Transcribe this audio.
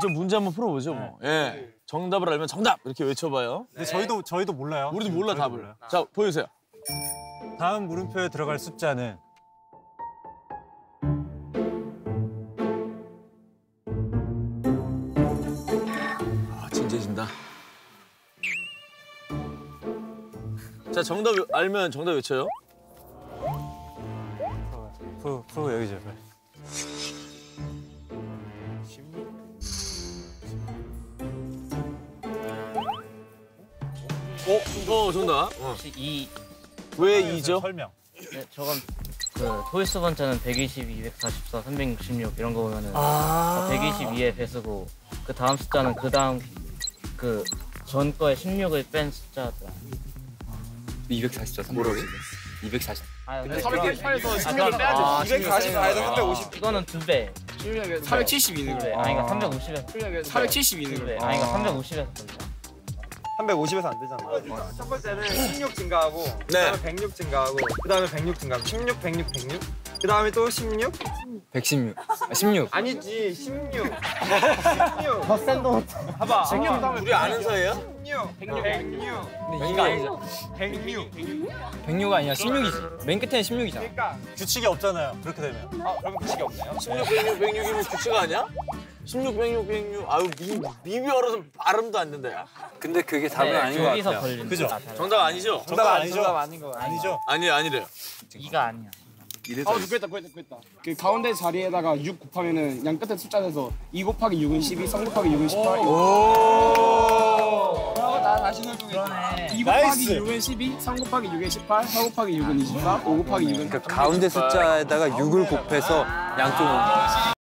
좀 문제 한번 풀어보죠 뭐. 예. 정답을 알면 정답 이렇게 외쳐봐요. 근데 저희도 몰라요. 우리도 몰라 답을. 몰라요. 자 보여주세요. 다음 물음표에 들어갈 숫자는 아 진지해진다. 자 정답 알면 정답 외쳐요. 프로 여기죠. 정답. 혹시 이 왜 2죠? 설명. 네, 저건 그 토이스 번째는 120, 244, 366 이런 거 보면은 122의 배수고 그 다음 숫자는 그 다음 그 전 거에 16을 뺀 숫자더라. 240죠. 360. 240. 아, 388에서 16을 빼야지. 244에서 350. 이거는 2배. 372는 그래. 그래. 아니 그러니까 350에서 372는 그래. 그래. 아니 그러니까 350에서 걸려. 350에서 안 되잖아. 첫 번째는 16 증가하고 네. 그다음에 106 증가하고 그다음에 106 증가하고 16, 106, 106 그다음에 또 16? 116. 16. 아니지 16 16 더센 돈. 봐봐 16 우리 아는 사이야? 16 106 근데 이거 아니죠. 106 106가 아니라 16이지. 맨 끝에는 16이잖아. 그러니까 규칙이 없잖아요. 그렇게 되면. 그럼 규칙이 없나요? 16, 106, 106이면 규칙 아니야? 16, 106, 106. 아유 미비어려서 발음도 안 된다. 야. 근데 그게 답은 아닌 것 여기서 같아요. 걸리는 그죠? 거야. 정답 아니죠? 정답 아니죠? 정답 아닌 거 같아. 아니죠? 아니래요. 2가 아니야. 구했다. 그 가운데 자리에다가 6 곱하면은 양 끝에 숫자 내서 2 곱하기 6은 12, 3 곱하기 6은 18. 나 다시 설명해. 2 곱하기 나이스. 6은 12, 3 곱하기 6은 18, 4 곱하기 6은 24, 5 곱하기 6은 그러니까 가운데 숫자에다가 6을 곱해서 양쪽은